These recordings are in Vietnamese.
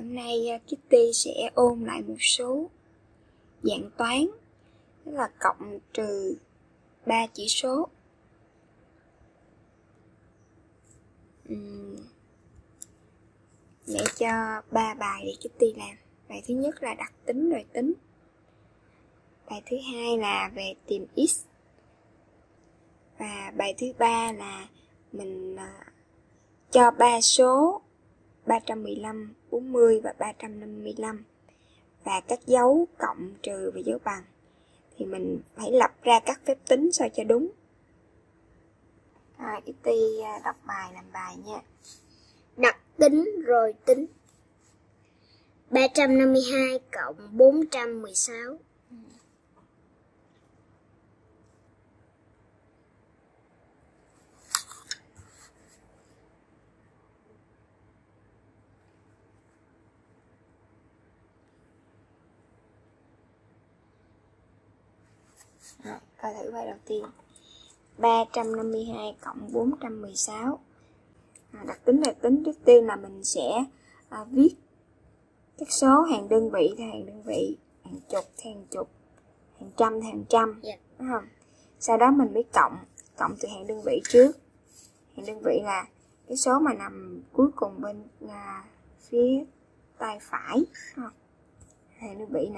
hôm nay Kitty sẽ ôn lại một số dạng toán, đó là cộng trừ 3 chỉ số. Để cho 3 bài để Kitty làm. Bài thứ nhất là đặt tính rồi tính. Bài thứ hai là về tìm x. Và bài thứ ba là mình cho 3 số 315, 40 và 355 và các dấu cộng, trừ và dấu bằng. Thì mình phải lập ra các phép tính sao cho đúng. Rồi, Kitty đọc bài làm bài nha. Đặt tính rồi tính. 352 cộng 416. Rồi, coi thử bài đầu tiên. 352 cộng 416. Đặt tính là tính, trước tiên là mình sẽ viết các số hàng đơn vị theo hàng đơn vị, hàng chục theo hàng chục, hàng trăm theo hàng trăm, đúng không? Sau đó mình mới cộng từ hàng đơn vị trước. Hàng đơn vị là cái số mà nằm cuối cùng bên phía tay phải, đúng không? Hàng đơn vị nè.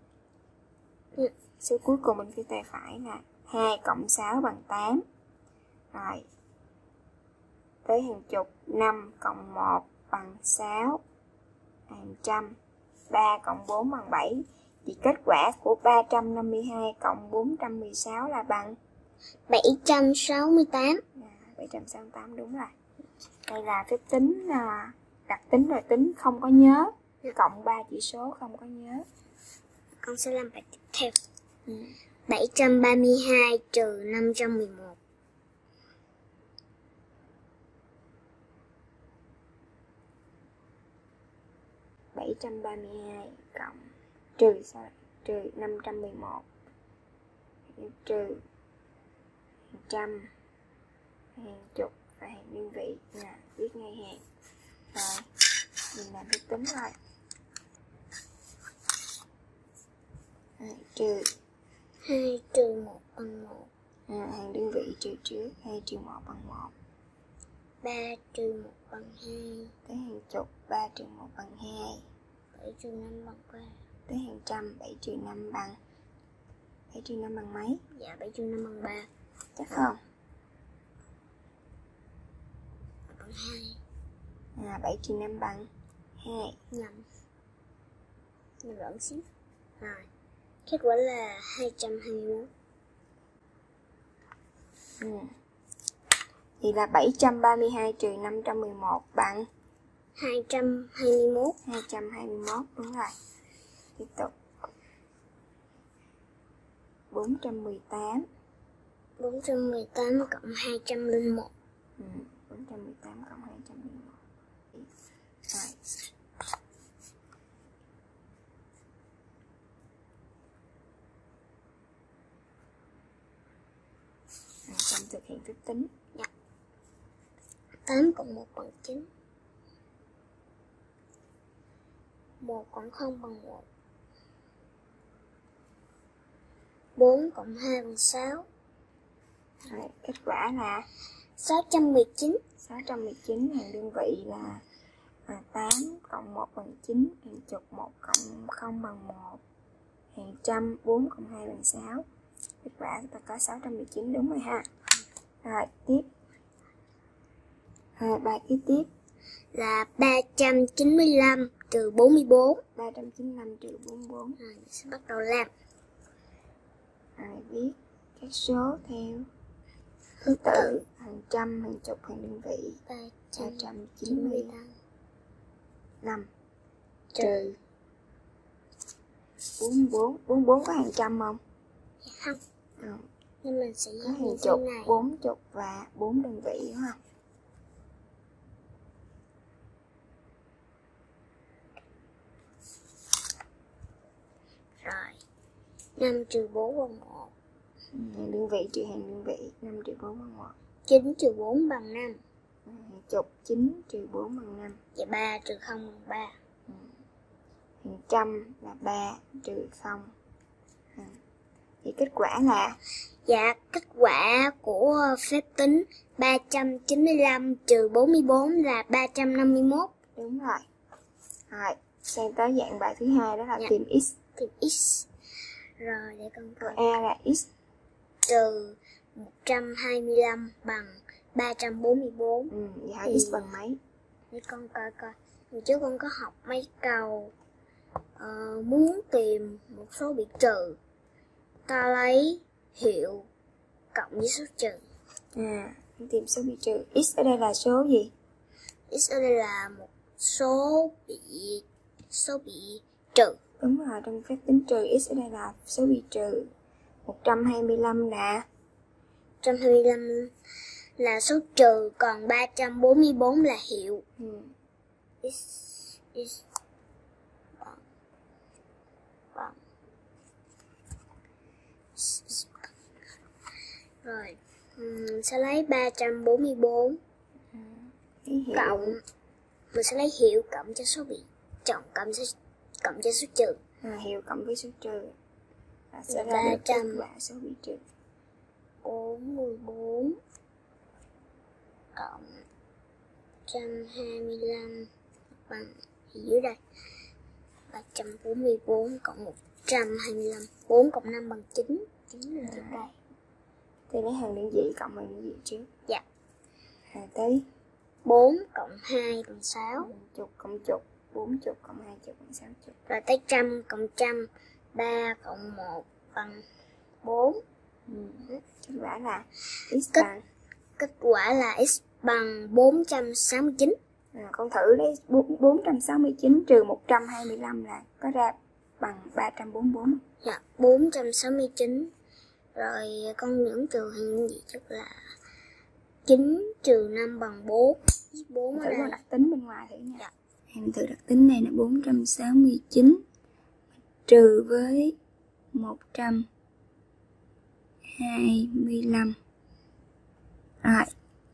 Số cuối cùng bên phía tay phải là 2 cộng 6 bằng 8. Rồi. Tới hàng chục, 5 cộng 1 bằng 6. Hàng trăm, 3 cộng 4 bằng 7. Thì kết quả của 352 cộng 416 là bằng 768. 768 đúng rồi. Đây là phép tính đặt tính rồi tính không có nhớ. Cộng 3 chỉ số không có nhớ. Con sẽ làm bài tiếp theo. 732 trừ 511. cộng trừ 511 trừ hàng trăm, hàng chục và hàng đơn vị là viết ngay hàng. Rồi mình làm phép tính rồi. Trừ 2 trừ 1 bằng 1. Hàng đơn vị trừ trước, 2 trừ 1 bằng 1. 3 trừ 1 bằng 2. Tới hàng chục, 3 trừ 1 bằng 2. 7 trừ 5 bằng 3. Tới hàng trăm, 7 trừ 5 bằng 7 trừ 5 bằng mấy? Dạ 7 trừ 5 bằng 3. Chắc không? Bằng 2. 7 trừ 5 bằng 2. Nhầm. Nhầm lẫn xíu. Rồi. Kết quả là 221. Thì là 732 trừ 511 bằng 221. 221 đúng rồi. Tiếp tục. 418. 418 cộng 201. 418 cộng 201. Rồi. Xong thực hiện phép tính. 8 cộng 1 bằng 9. 1 cộng 0 bằng 1. 4 cộng 2 bằng 6. Rồi, kết quả là 619. 619, hàng đơn vị là 8 cộng 1 bằng 9, hàng chục 1 cộng 0 bằng 1, hàng trăm 4 cộng 2 bằng 6. Kết quả chúng ta có 619 đúng rồi ha. Rồi, tiếp. Bài kế tiếp là 395 trừ 44. 395 trừ 44. Rồi, mình sẽ bắt đầu làm. Rồi, viết các số theo thứ tự, hàng trăm, hàng chục, hàng đơn vị. 395 trừ 44. 44 có hàng trăm không? Dạ không. Nhưng mình sẽ có hàng chục, 40 và 4 đơn vị đúng không? Rồi 5 trừ 4 bằng 1. Hàng đơn vị trừ hàng đơn vị. 5 trừ 4 bằng 1. 9 trừ 4 bằng 5. Hàng chục 9 trừ 4 bằng 5. Và 3 trừ 0 bằng 3. Hàng trăm là 3 trừ 0. Thì kết quả là? Dạ, kết quả của phép tính 395 trừ 44 là 351. Đúng rồi. Rồi, sang tới dạng bài thứ hai, đó là tìm x. Tìm x. Rồi, để con coi. A là x trừ 125 bằng 344. Vậy hỏi x bằng mấy? Để con coi coi. Hồi trước con có học mấy câu muốn tìm một số bị trừ, ta lấy hiệu cộng với số trừ. Tìm số bị trừ. X ở đây là số gì? X ở đây là một số bị trừ. Đúng rồi, trong phép tính trừ x ở đây là số bị trừ. 125 là? 125 là số trừ, còn 344 là hiệu. X bằng rồi sẽ lấy 344 cộng, mình sẽ lấy hiệu cộng cho số bị trọng, cộng cho số trừ. Hiệu cộng với số trừ sẽ ra được kết quả số bị trừ. 44 cộng 125 bằng dưới đây 344 cộng 125. 4 cộng 5 bằng 9. 9 là được đây. Thì lấy hàng đơn vị cộng bằng đơn vị trước. Dạ. Tới 4 cộng 2 bằng 6. Chục cộng chục, 40 cộng 20 bằng 60. Rồi tới trăm cộng trăm, 3 cộng 1 bằng 4. Kết quả là x bằng? Kết quả là x bằng 469. Con thử lấy 469 trừ 125 là có ra bằng 344. Dạ, 469. Rồi con những trừ hình gì trước là 9 trừ 5 bằng 4. 4 thử ở đây. con đặt tính bên ngoài thử nha. Dạ. Mình thử đặt tính này là 469 trừ với 125. Rồi.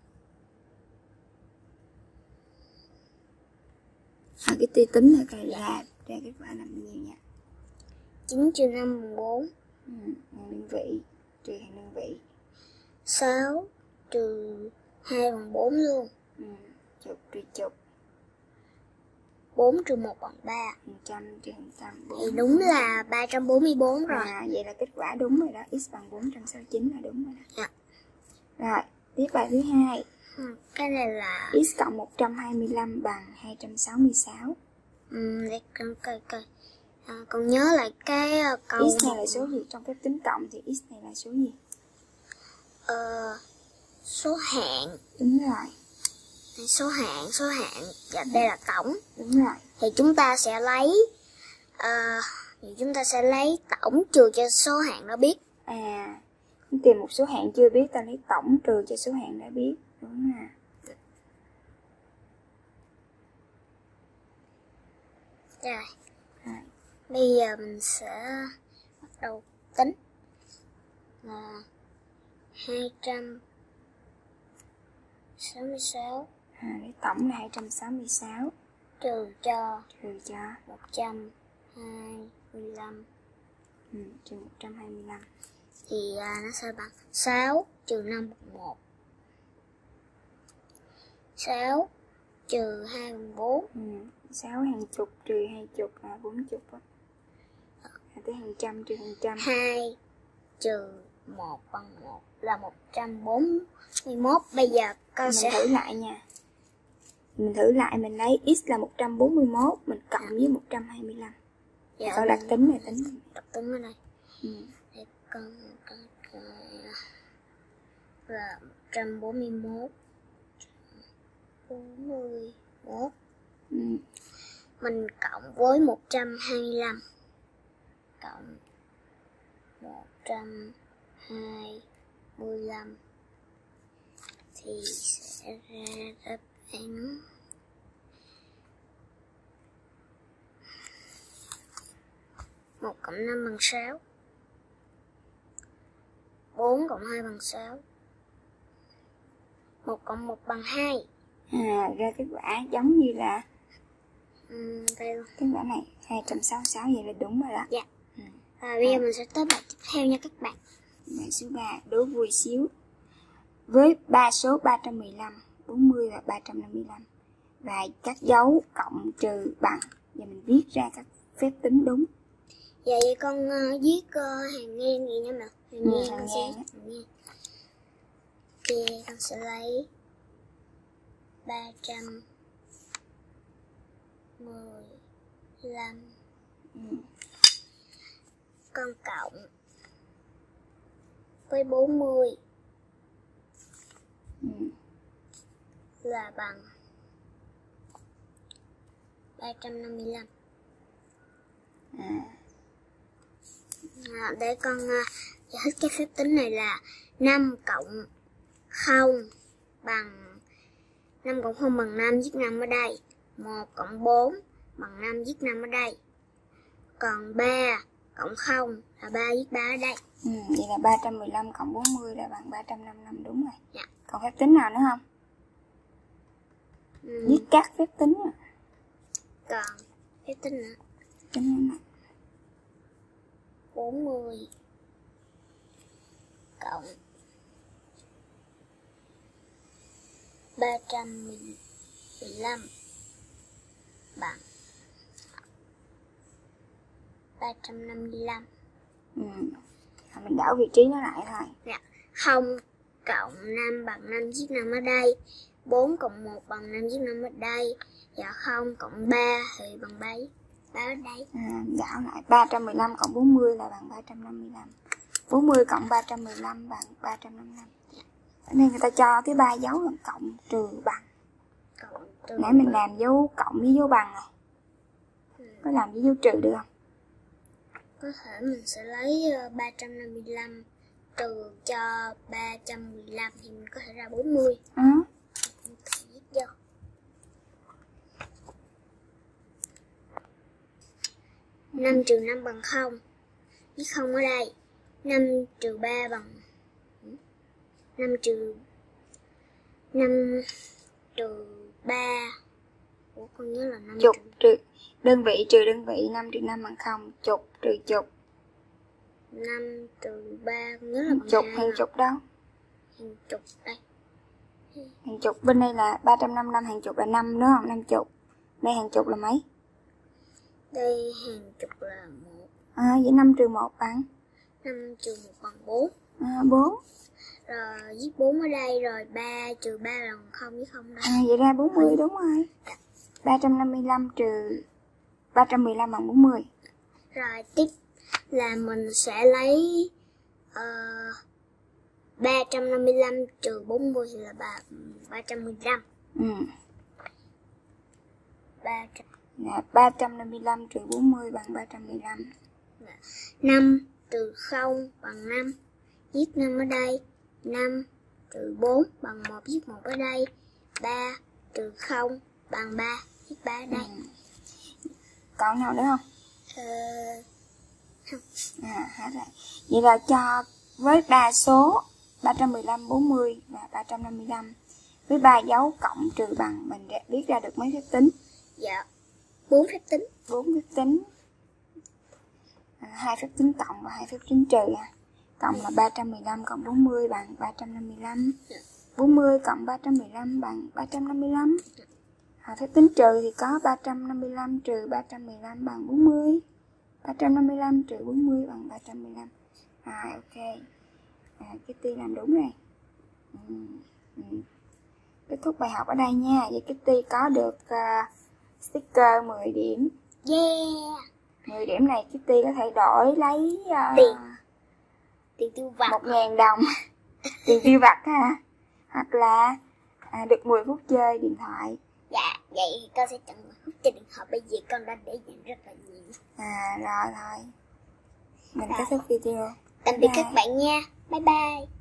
Cái tiêu tính là cái ra kết quả là bao nhiêu nha? 9 trừ 5 bằng 4. Hàng đơn vị trừ hàng đơn vị. 6 trừ 2 bằng 4 luôn. Chục trừ chục. 4 trừ 1 bằng 3. Hàng trăm trừ hàng trăm. Thì đúng là 344 rồi. Vậy là kết quả đúng rồi đó. X bằng 469 là đúng rồi đó. Dạ. Rồi, tiếp bài thứ hai. Cái này là X cộng 125 bằng 266. Để con coi. Con nhớ lại cái câu X này là số gì? Trong phép tính cộng thì x này là số gì? Số hạng. Đúng rồi. Số hạng. Dạ, đây là tổng. Đúng rồi. Thì chúng ta sẽ lấy tổng trừ cho số hạng nó biết. Tìm một số hạng chưa biết, ta lấy tổng trừ cho số hạng đã biết. Đúng rồi. Rồi. Bây giờ mình sẽ bắt đầu tính là 266. Lấy tổng là 266 trừ cho 125. Trừ 125 thì nó sẽ bằng 6 trừ 5 bằng 1. 6 trừ 2 bằng 4. 6 hàng chục trừ 20 là 40 á. Tới hàng trăm trừ hàng trăm. 2 trừ 1 bằng 1 là 141. Bây giờ con sẽ thử lại nha. Mình thử lại, mình lấy x là 141, mình cộng với 125. Dạ, con đặt tính này, đặt tính ở đây. Để con là 141. 41. Mình cộng với 125. Cộng 125 thì sẽ ra đáp án 1 cộng 5 bằng 6. 4 cộng 2 bằng 6. 1 cộng 1 bằng 2. Ra kết quả giống như là ra đây luôn. Cái mã này 266 vậy là đúng rồi đó. Dạ. Bây giờ mình sẽ tới bài tiếp theo nha các bạn. Bài số 3, đố vui xíu. Với ba số 315, 40 và 355 và các dấu cộng trừ bằng, và mình viết ra các phép tính đúng. Dạ, vậy con viết hàng ngang gì nha mẹ. Hàng ngang con sẽ hàng ngang. Ok, con sẽ lấy 315 con cộng với 40 là bằng 355. Để con giải thích cái phép tính này là 5 cộng 0 bằng 5 cộng 0 bằng 5, viết 5 ở đây. 1 cộng 4 bằng 5, viết 5 ở đây. Còn 3 cộng 0 là 3, viết 3 ở đây. Vậy là 315 cộng 40 là bằng 355, đúng rồi. Dạ. Còn phép tính nào nữa không? Viết các phép tính. Còn phép tính nữa. Tính nữa. 40 cộng 315 bằng 355. Mình đảo vị trí nó lại thôi. Dạ. 0 cộng 5 bằng 5, viết 5 ở đây. 4 cộng 1 bằng 5, viết 5 ở đây. Và 0 cộng 3 thì bằng 3, viết 3 ở đây. Đảo lại 315 cộng 40 là bằng 355. 40 cộng 315 bằng 355. Nên người ta cho cái 3 dấu là cộng trừ bằng. Nãy mình làm dấu cộng với dấu bằng này. Có làm với dấu trừ được không? Có thể mình sẽ lấy 355 trừ cho 315 thì mình có thể ra 40. Mình viết vô. 5 trừ 5 bằng 0. Viết 0 ở đây. 5 trừ 3 bằng 5 trừ 3. Ủa, con nhớ là 5 chục trừ đơn vị trừ đơn vị, 5 trừ 5 bằng 0, chục trừ chục. 5 trừ 3 con nhớ là bằng chục, 2. hàng chục đâu? Hàng chục đây. Hàng chục bên đây là 355, hàng chục là 5 đúng không? 50. Đây hàng chục là mấy? Đây hàng chục là 1. Vậy 5 trừ 1 bằng? 5 trừ 1 bằng 4. 4. Rồi viết 4 ở đây, rồi 3 trừ 3 là bằng 0 với 0 đây. Vậy ra 40 đúng rồi. 355 trừ 315 bằng 40. Rồi tiếp là mình sẽ lấy 355 trừ 40 là 315. 355 trừ 40 bằng 315. 5 trừ 0 bằng 5, viết 5 ở đây. 5 trừ 4 bằng 1, viết 1 ở đây. 3 trừ 0 bằng 3, viết 3 ở đây. Còn nào nữa không? Không. Hết rồi. Vậy là cho với 3 số 315, 40 và 355 với 3 dấu cộng trừ bằng, mình viết ra được mấy phép tính? Dạ, 4 phép tính. 4 phép tính. 2 phép tính cộng và 2 phép tính trừ. Cộng là 315 cộng 40 bằng 355. 40 cộng 315 bằng 355. Phép tính trừ thì có 355 trừ 315 bằng 40. 355 trừ 40 bằng 315. Ok. Kitty làm đúng rồi. Kết thúc bài học ở đây nha. Vậy Kitty có được sticker 10 điểm. Yeah. 10 điểm này Kitty có thể đổi lấy tiền tiêu vặt 1.000 đồng. Tiền tiêu vặt ha. Hoặc là được 10 phút chơi điện thoại. Dạ, vậy thì con sẽ chọn 10 phút chơi điện thoại. Bây giờ con đã để dành rất là nhiều. Rồi thôi. Mình kết thúc video. Tạm biệt các bạn nha. Bye bye.